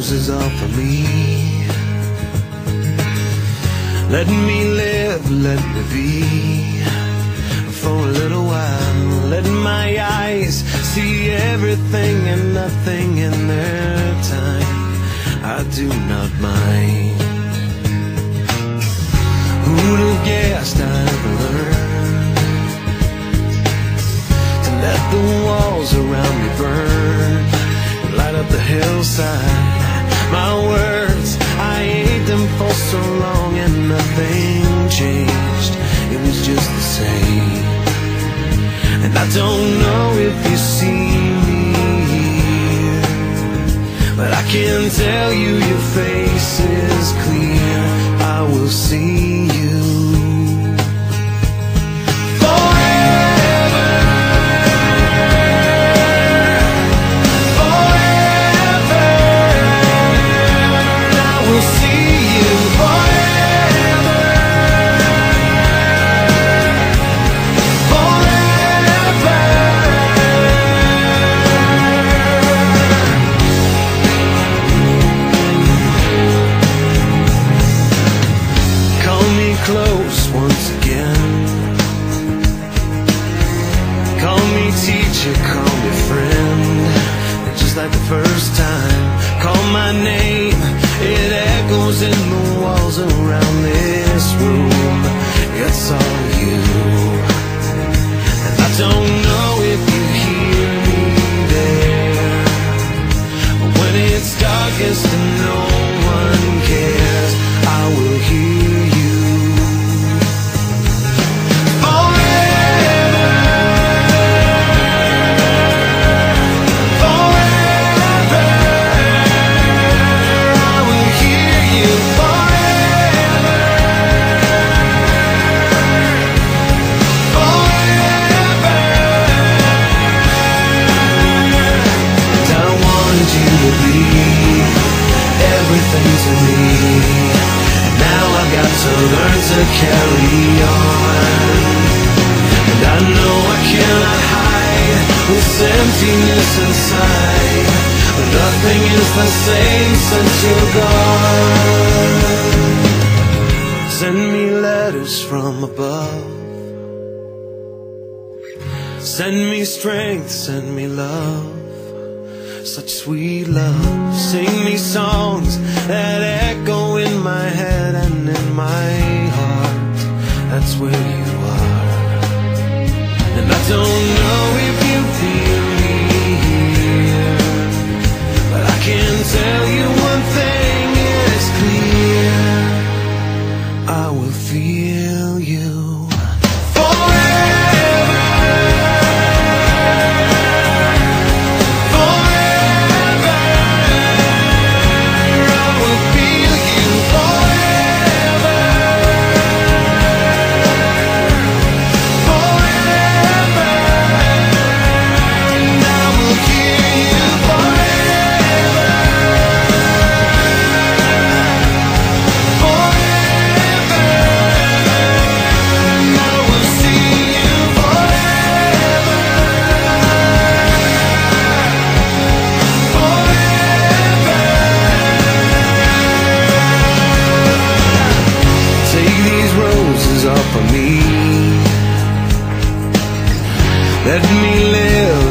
roses are for me. Let me live, let me be. For a little while, let my eyes see everything and nothing in their time. I do not mind. Who'd have guessed I'd ever learn to let the walls around me burn, light up the hillside. My words, I ate them for so long and nothing changed. It was just the same. And I don't know if you see me here, but I can tell you your face is clear. I will see you forever, forever. I will see you forever, forever. Call me close once again. Call me teacher, call me friend. And just like the first time, call my name. It echoes in the walls around this room. It's all you. And I don't know if you hear me there, but when it's darkest and no one cares, I will hear you. Everything to me, and now I've got to learn to carry on. And I know I cannot hide this emptiness inside, but nothing is the same since you're gone. Send me letters from above, send me strength, send me love, such sweet love. Sing me songs that echo in my head and in my heart. That's where you are. And I don't know if you feel me here, but I can tell you one thing is clear. I will feel you forever. Are for me. Let me live,